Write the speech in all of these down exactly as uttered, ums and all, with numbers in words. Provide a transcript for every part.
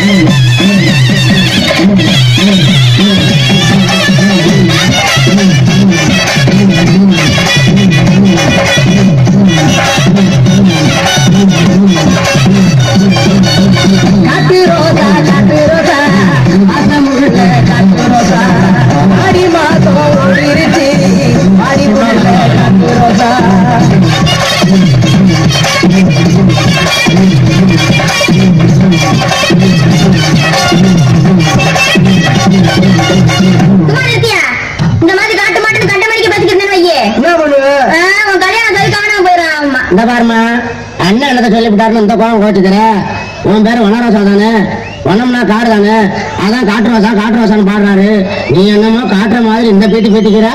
அண்ணன் என்ன சொல்லிவிட்டாருன்னு இந்த கோவம் கோச்சுக்கிற. உன் பேரு வனரோசா தானே, வனம்னா காடு தானே, அதான் காட்டு ரோசா காட்டு ரோசான்னு பாடுறாரு. நீ என்னமோ காட்டுற மாதிரி இந்த பேட்டி பேட்டிக்கிற.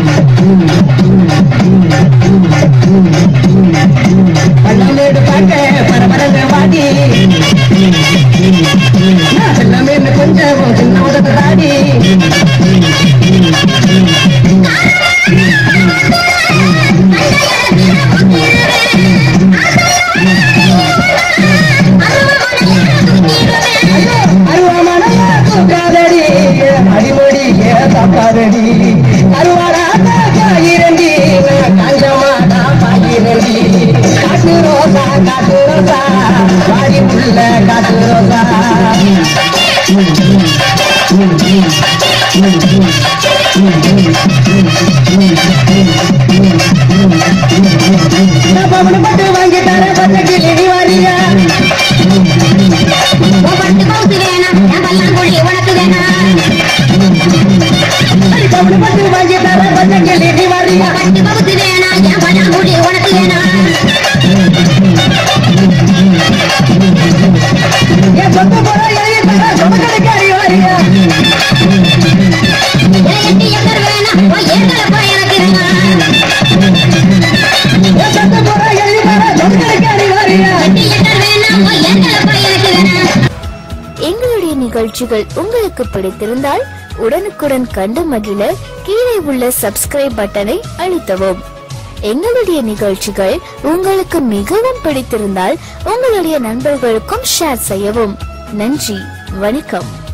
பள்ளமேடு பாட்டு பரபரங்க வாடி எல்லாமே கொஞ்சம் சின்ன உதத்தை தாடி அடிமொழி ஏதாடி அருவாடா பாயிரண்டி கஞ்சமாடா பாயிரண்டி காட்டு ரோசா காட்டு ரோசா வாடி புள்ள காட்டு ரோசா பட்டு வாங்கி தர பட்டு கிளி வாரியா பட்டு பவுசு வேணா பல்லாங்குழி உனக்கு வேணா பட்டு வாங்கி தர பட்டு கிளி வாரியா பட்டு பவுசு வேணா பல்லாங்குழி உனக்கு வேணா என் சொந்த போற என் தர சொந்தக்காரி வாரியா எட்டி எக்கர் வேணா ஏக்கல போய் எனக்கு வேணா என் சொந்த போற என் தர சொந்தக்காரி வாரியா எட்டி எக்கர் வேணா ஏக்கல போய் எனக்கு வேணா. எங்களுடைய நிகழ்ச்சிகள் உங்களுக்கு பிடித்திருந்தால் உடனுக்குடன் கண்டு மகிழ கீழே உள்ள சப்ஸ்கிரைப் பட்டனை அழுத்தவும். எங்களுடைய நிகழ்ச்சிகள் உங்களுக்கு மிகவும் பிடித்திருந்தால் உங்களுடைய நண்பர்களுக்கும் ஷேர் செய்யவும். நன்றி, வணக்கம்.